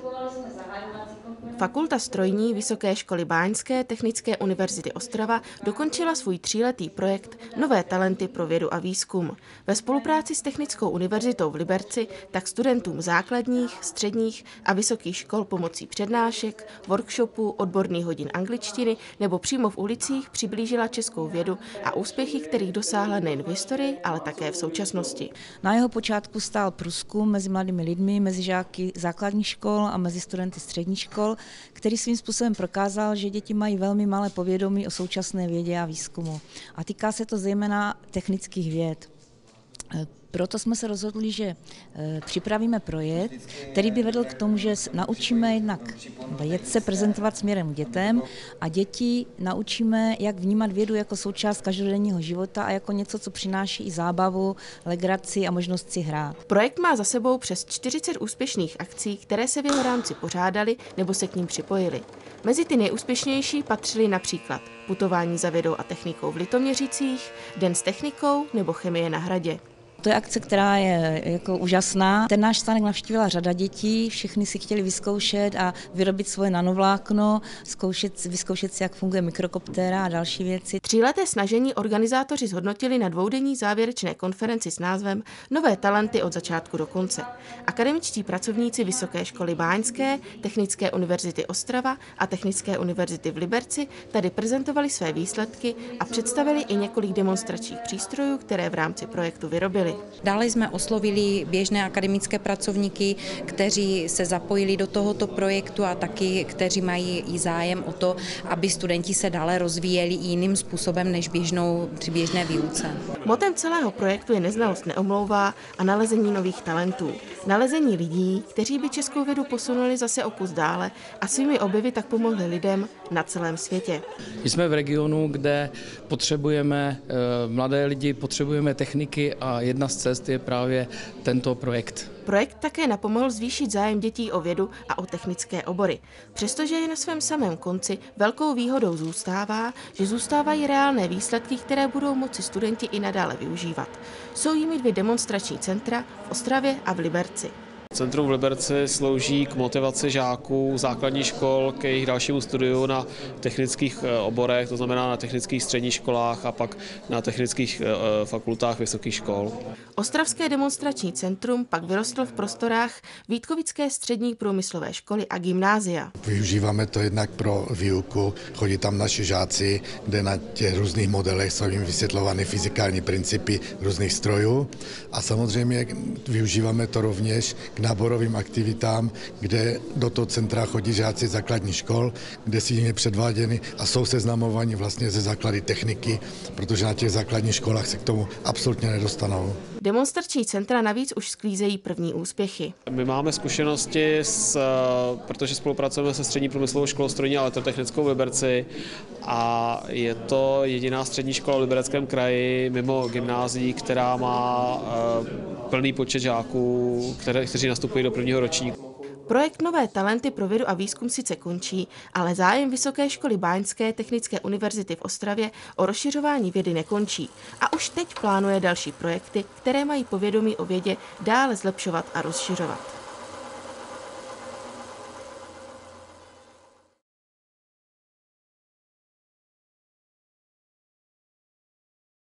Fakulta strojní Vysoké školy báňské Technické univerzity Ostrava dokončila svůj 3letý projekt Nové talenty pro vědu a výzkum. Ve spolupráci s Technickou univerzitou v Liberci tak studentům základních, středních a vysokých škol pomocí přednášek, workshopů, odborných hodin angličtiny nebo přímo v ulicích přiblížila českou vědu a úspěchy, kterých dosáhla nejen v historii, ale také v současnosti. Na jeho počátku stál průzkum mezi mladými lidmi, mezi žáky základních škol a mezi studenty středních škol, který svým způsobem prokázal, že děti mají velmi malé povědomí o současné vědě a výzkumu. A týká se to zejména technických věd. Proto jsme se rozhodli, že připravíme projekt, který by vedl k tomu, že naučíme jednak vědce prezentovat směrem k dětem a děti naučíme, jak vnímat vědu jako součást každodenního života a jako něco, co přináší i zábavu, legraci a možnost si hrát. Projekt má za sebou přes 40 úspěšných akcí, které se v jeho rámci pořádaly nebo se k ním připojily. Mezi ty nejúspěšnější patřily například putování za vědou a technikou v Litoměřicích, Den s technikou nebo chemie na Hradě. To je akce, která je jako úžasná. Ten náš stánek navštívila řada dětí, všichni si chtěli vyzkoušet a vyrobit svoje nanovlákno, vyzkoušet si, jak funguje mikrokoptéra a další věci. 3leté snažení organizátoři zhodnotili na dvoudenní závěrečné konferenci s názvem Nové talenty od začátku do konce. Akademičtí pracovníci Vysoké školy báňské, Technické univerzity Ostrava a Technické univerzity v Liberci tady prezentovali své výsledky a představili i několik demonstračních přístrojů, které v rámci projektu vyrobili. Dále jsme oslovili běžné akademické pracovníky, kteří se zapojili do tohoto projektu a taky, kteří mají i zájem o to, aby studenti se dále rozvíjeli jiným způsobem než při běžné výuce. Motem celého projektu je neznalost neomlouvá a nalezení nových talentů. Nalezení lidí, kteří by českou vědu posunuli zase o kus dále a svými objevy tak pomohli lidem na celém světě. Jsme v regionu, kde potřebujeme mladé lidi, potřebujeme techniky a jedna z cest je právě tento projekt. Projekt také napomohl zvýšit zájem dětí o vědu a o technické obory. Přestože je na svém samém konci, velkou výhodou zůstává, že zůstávají reálné výsledky, které budou moci studenti i nadále využívat. Jsou jimi 2 demonstrační centra v Ostravě a v Liberci. Centrum v Liberci slouží k motivaci žáků základních škol k jejich dalšímu studiu na technických oborech, to znamená na technických středních školách a pak na technických fakultách vysokých škol. Ostravské demonstrační centrum pak vyrostlo v prostorách Vítkovické střední průmyslové školy a gymnázia. Využíváme to jednak pro výuku, chodí tam naši žáci, kde na těch různých modelech jsou jim vysvětlovány fyzikální principy různých strojů a samozřejmě využíváme to rovněž k náborovým aktivitám, kde do toho centra chodí žáci základních škol, kde si jim je předváděny a jsou seznamováni vlastně ze základy techniky, protože na těch základních školách se k tomu absolutně nedostanou. Demonstrační centra navíc už sklízejí první úspěchy. My máme zkušenosti, protože spolupracujeme se střední průmyslovou školou strojní a elektrotechnickou v Liberci a je to jediná střední škola v Libereckém kraji mimo gymnázií, která má plný počet žáků, kteří nastupují do prvního ročníku. Projekt Nové talenty pro vědu a výzkum sice končí, ale zájem Vysoké školy báňské Technické univerzity v Ostravě o rozšiřování vědy nekončí a už teď plánuje další projekty, které mají povědomí o vědě dále zlepšovat a rozšiřovat.